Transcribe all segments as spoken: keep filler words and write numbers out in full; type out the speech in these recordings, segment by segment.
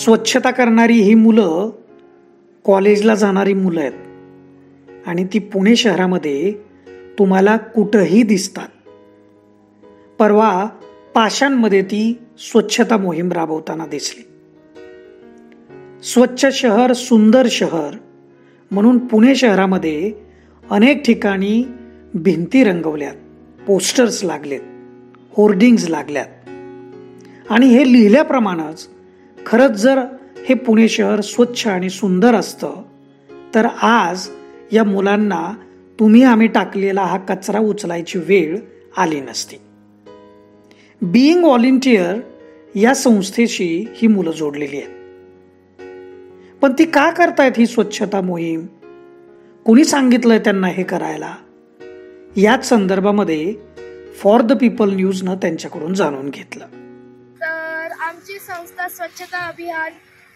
स्वच्छता करणारी ही मुलं कॉलेजला जाणारी मुलं आहेत आणि ती पुणे शहरामध्ये तुम्हाला कुठंही दिसतात. परवा पाषाणमध्ये ती स्वच्छता मोहीम राबवताना दिसली. स्वच्छ शहर सुंदर शहर म्हणून पुणे शहरामध्ये अनेक ठिकाणी भिंती रंगवल्यात, पोस्टर्स लागलेत, होर्डिंग्ज लागल्यात आणि हे लिहिल्याप्रमाणेच खरंच जर हे पुणे शहर स्वच्छ आणि सुंदर असतं तर आज या मुलांना तुम्ही आम्ही टाकलेला हा कचरा उचलायची वेळ आली नसती. बीइंग व्हॉलेंटियर या संस्थेशी ही मुलं जोडलेली आहेत. पण ती का करतायत ही स्वच्छता मोहीम? कुणी सांगितलंय त्यांना हे करायला? याच संदर्भामध्ये फॉर द पीपल न्यूजनं त्यांच्याकडून जाणून घेतलं. तर आमची संस्था स्वच्छता अभियान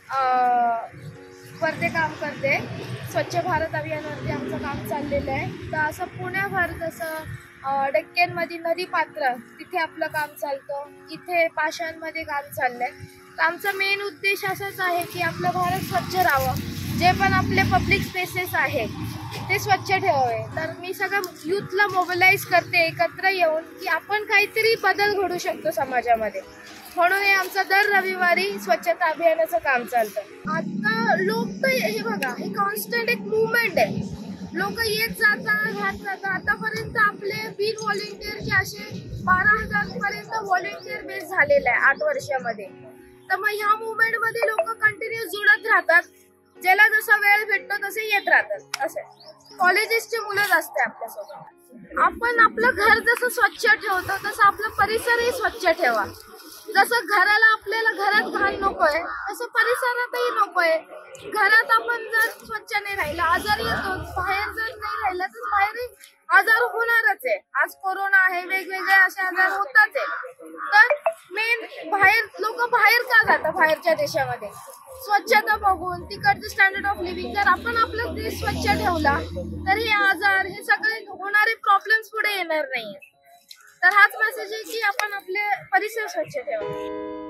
वरती काम करते. स्वच्छ भारत अभियानावरती आमचं काम चाललेलं आहे. तर असं पुण्याभर जसं डेक्कनमध्ये नदीपात्र तिथे आपलं काम चालतं, इथे पाषाणमध्ये काम चाललंय. तर आमचा मेन उद्देश असाच आहे की आपलं भारत स्वच्छ राहावं, जे पण आपले पब्लिक स्पेसेस आहेत ते स्वच्छ ठेवावे. तर मी सगळं यूथला मोबिलाइज करते एकत्र येऊन की आपण काहीतरी बदल घडू शकतो समाजामध्ये. म्हणून हे आमचं दर रविवारी स्वच्छता अभियानाचं काम चालतं. आता लोक तर हे बघा, हे कॉन्स्टंट एक मुवमेंट आहे. लोक येत जातात, राहत जातात. आतापर्यंत आपले बिन व्हॉलेंटियरचे असे बारा हजार पर्यंत व्हॉलेंटियर बेस झालेला आहे आठ वर्षामध्ये. तर मग ह्या मुवमेंट मध्ये लोक कंटिन्यू जुळत राहतात, ज्याला जसा वेळ भेटतो तसे येत राहतात. असे कॉलेजेसचे मुलं असते आपल्यासोबत. आपण आपलं घर जसं स्वच्छ ठेवतो तसं आपलं परिसरही स्वच्छ ठेवा. जसं घराला आपल्याला घरात घाण नकोय तसं परिसरातही नकोय. घरात आपण जर स्वच्छ नाही राहिलं आजारी येतो, बाहेर जर नाही राहिलं तर बाहेरही आजार होणारच आहे. आज कोरोना आहे, वेगवेगळे असे आजार होतात आहे. तर मेन बाहेर लोक बाहेर का जातात? बाहेरच्या देशामध्ये स्वच्छता बघून, तिकडचे स्टँडर्ड ऑफ लिव्हिंग. जर आपण आपला देश स्वच्छ ठेवला तर हे आजार, हे सगळे होणारे प्रॉब्लेम्स पुढे येणार नाही. तर हाच मेसेज आहे की आपण आपले परिसर स्वच्छ ठेवा.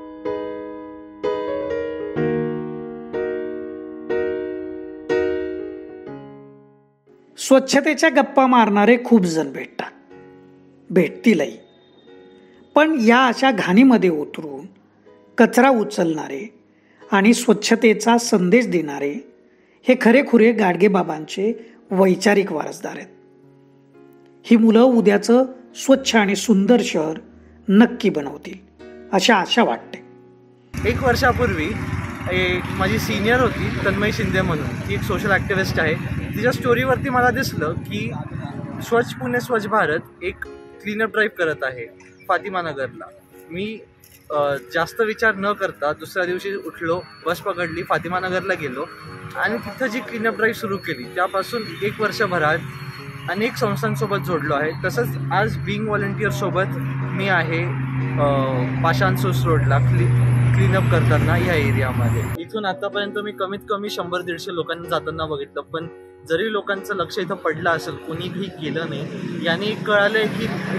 स्वच्छतेच्या गप्पा मारणारे खूप जण भेटतात, भेटतीलही. पण या अशा घाणीमध्ये उतरून कचरा उचलणारे आणि स्वच्छतेचा संदेश देणारे हे खरेखुरे गाडगेबाबांचे वैचारिक वारसदार आहेत. ही मुलं उद्याचं स्वच्छ आणि सुंदर शहर नक्की बनवतील अशी आशा वाटते. एक वर्षापूर्वी एक माझी सिनियर होती तन्मय शिंदे म्हणून, ती एक सोशल ॲक्टिव्हिस्ट आहे. तिच्या स्टोरीवरती मला दिसलं की स्वच्छ पुणे स्वच्छ भारत एक क्लीनअप ड्राईव्ह करत आहे फातिमा नगरला. मी जास्त विचार न करता दुसऱ्या दिवशी उठलो, बस पकडली, फातिमा नगरला गेलो आणि तिथं जी क्लीनअप ड्राईव्ह सुरू केली त्यापासून एक वर्षभरात अनेक संस्थांसोबत जोडलो आहे. तसंच आज बीइंग व्हॉलेंटियरसोबत मी आहे पाषाण सोस रोडला क्ली क्लीनअप करताना ह्या एरियामध्ये. इथून आतापर्यंत मी कमीत कमी शंभर दीडशे लोकांना जाताना बघितलं. पण जरी लोकांचं लक्ष इथं पडलं असेल, कोणीही केलं नाही. याने कळालं आहे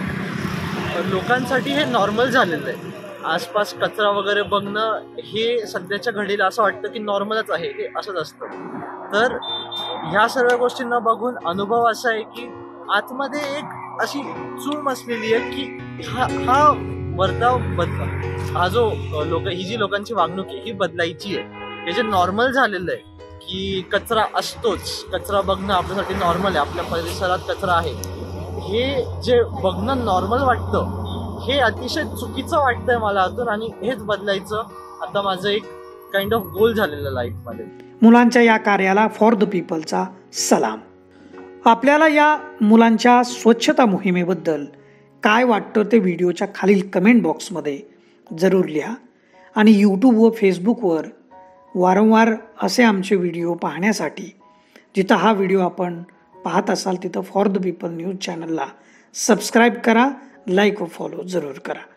की लोकांसाठी हे नॉर्मल झालेलं आहे. आसपास कचरा वगैरे बघणं हे सध्याच्या घडीला असं वाटतं की नॉर्मलच आहे, हे असंच असतं. तर ह्या सर्व गोष्टींना बघून अनुभव असा आहे की आतमध्ये एक अशी चूम असलेली आहे की हा हा वर्ताव बदला, हा जो लोक ही जी लोकांची वागणूक आहे ही बदलायची आहे. हे जे नॉर्मल झालेलं आहे की कचरा असतोच, कचरा बघणं आपल्यासाठी नॉर्मल आहे, आपल्या परिसरात कचरा आहे, हे जे बघणं नॉर्मल वाटतं हे अतिशय चुकीचं वाटतंय मला आतून. आणि हेच बदलायचं आता माझं एक काइंड ऑफ गोल झालेलं लाईफमध्ये. मुलांच्या या कार्याला फॉर द पीपलचा सलाम. आपल्याला या मुलांच्या स्वच्छता मोहिमेबद्दल काय वाटतं ते व्हिडिओच्या खालील कमेंट बॉक्समध्ये जरूर लिहा. आणि यूट्यूब व फेसबुकवर वारंवार असे आमचे व्हिडिओ पाहण्यासाठी जिथं हा व्हिडिओ आपण पाहत असाल तिथं फॉर द पीपल न्यूज चॅनलला सबस्क्राईब करा, लाईक व फॉलो जरूर करा.